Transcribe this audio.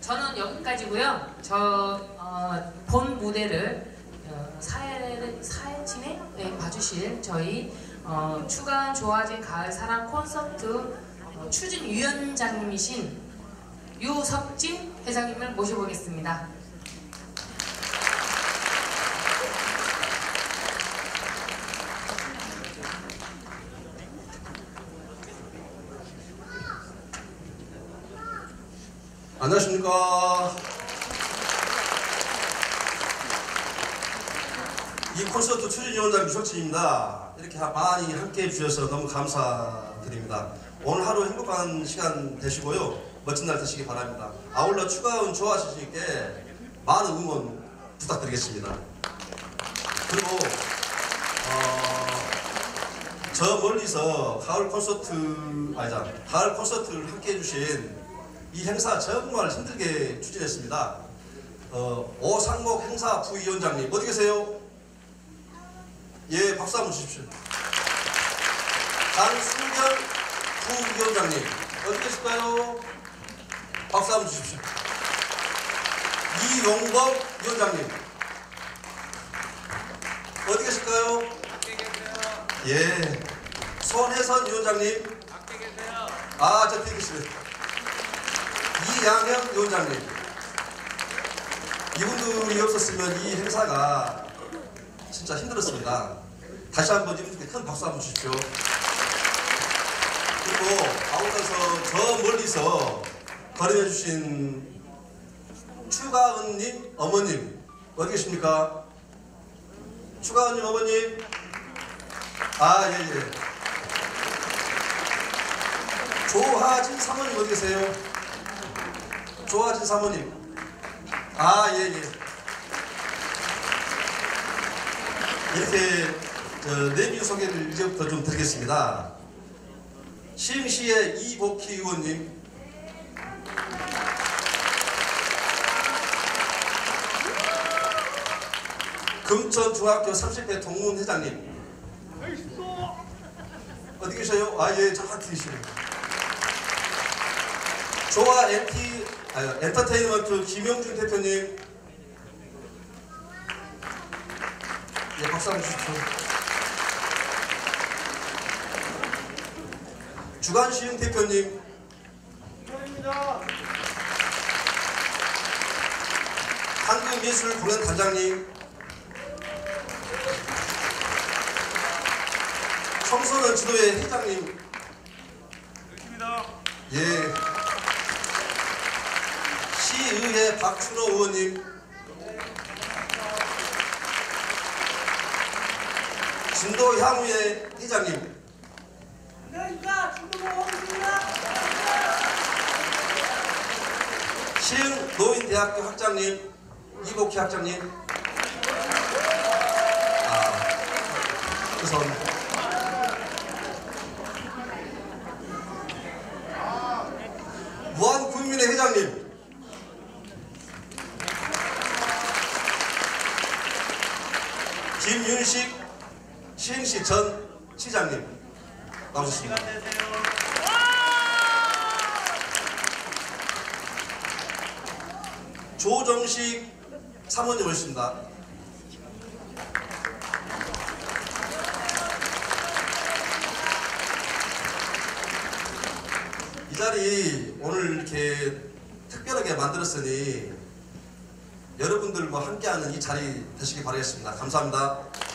저는 여기까지고요. 본 무대를 사회 진행 봐주실 저희 추가한 좋아진 가을 사랑 콘서트 추진위원장님이신 유석진 회장님을 모셔보겠습니다. 안녕하십니까. 이 콘서트 추진위원장 유석진입니다. 이렇게 많이 함께 해주셔서 너무 감사드립니다. 오늘 하루 행복한 시간 되시고요. 멋진 날 되시기 바랍니다. 아울러 추가운 좋아하시니께 많은 응원 부탁드리겠습니다. 그리고 저 멀리서 가을 콘서트를 함께 해주신 이 행사 정말 힘들게 추진했습니다. 오상목 행사 부위원장님 어디 계세요? 예, 박수 한번 주십시오. 장순결 부위원장님 어디 계실까요? 박수 한번 주십시오. 이용범 위원장님 어디 계실까요? 밖에 계세요. 예, 손혜선 위원장님 밖에 계세요. 저 뒤에 계시네요. 이양현 위원장님, 이분들이 없었으면 이 행사가 진짜 힘들었습니다. 다시 한번 이분들께 큰 박수 한번 주십시오. 그리고 아울러서 저 멀리서 거론해주신 추가은님 어머님 어디 계십니까? 추가은님 어머님, 예. 조하진 사모님 어디 계세요? 조하진 사모님, 예. 이렇게 내비 소개를 이제부터 좀 드리겠습니다. 시흥시의 이복희 의원님, 금천중학교 30회 동문회장님 어디 계셔요? 예, 저한테 계시네요. 조아 엔터테인먼트 김영준 대표님, 예, 박수 한번 주십시오. 주간시흥 대표님, 한국예술공연단장님, 청소년 지도회 회장님, 예, 시의회 박춘호 의원님, 진도향후회 회장님, 시흥 노인대학교 학장님, 이복희 학장님, 죄송합니다. 무한국민회 회장님, 김윤식 시흥시 전 시장님 나오셨습니다. 조정식 사모님 오셨습니다. 이 자리 오늘 이렇게 특별하게 만들었으니 여러분들 함께하는 이 자리 되시기 바라겠습니다. 감사합니다.